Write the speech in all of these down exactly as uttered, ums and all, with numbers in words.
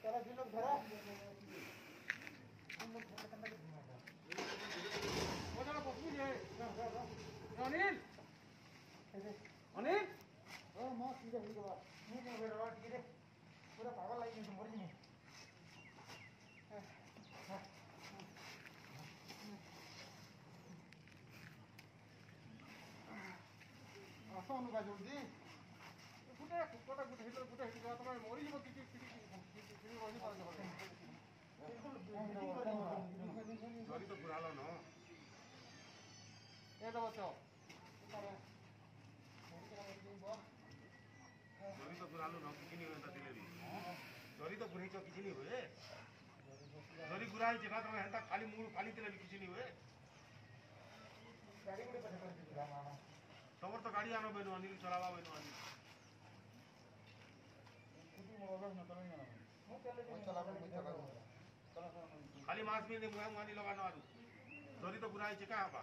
चलो जी लोग धरो अनिल अनिल ओ मां सीधे ही गवा नहीं नहीं बेटा ठीक है पूरा पागल लगी नहीं मर जी आसान होगा जल्दी गुटे कुकटा गुटे हिटर गुटे हिटर तमे मरि जब किछि किछि किछि रहि पारे जरी तो पुरालो न ए दो बच्चो जरी तो पुरालो न किछि नहीं होता दिले भी जरी तो पुरै छ किछि नहीं होए जरी गुराई जेका तमे हंता खाली मूल खाली दिले भी किछि नहीं होए गाड़ी गुटे पछे कर दिला मामा तमर तो गाड़ी आनो बेनो अनिल चलावा बेनो अनिल कुटी मोबाइल न चले ना मु चले चला को चला चला खाली मास में ने मुआ मुआनी लगानो आरु जरी तो गुराई जेका हबा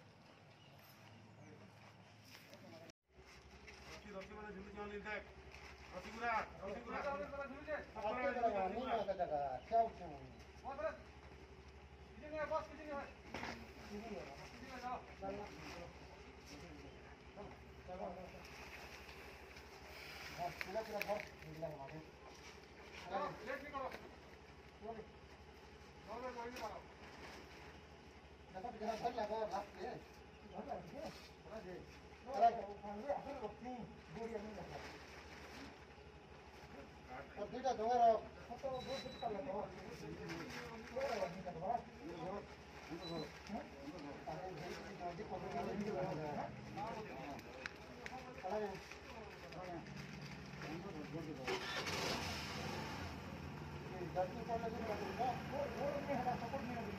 रति रति माने झुली जानी देख रति गुरा रति गुरा झुली जे अपना जगह नहीं ना जगह क्या उठे बस बस किसी नहीं है बस किसी नहीं है किसी नहीं है जाओ चलो चलो हां पूरा पूरा बहुत निकला है माथे चलो लेट नहीं करो चलो नॉर्मल कोई नहीं मारो ऐसा जरा भर लगा लास्ट में भर लगा है हां जी चला खाने असल अपनी गोरी नहीं लगा अब बेटा दोबारा तो बहुत कुछ कर लगा पूरा नहीं करवा अरे भाई जी को नहीं लगा अरे ये दर्शन करने के लिए वो वो नहीं है सपोर्ट नहीं है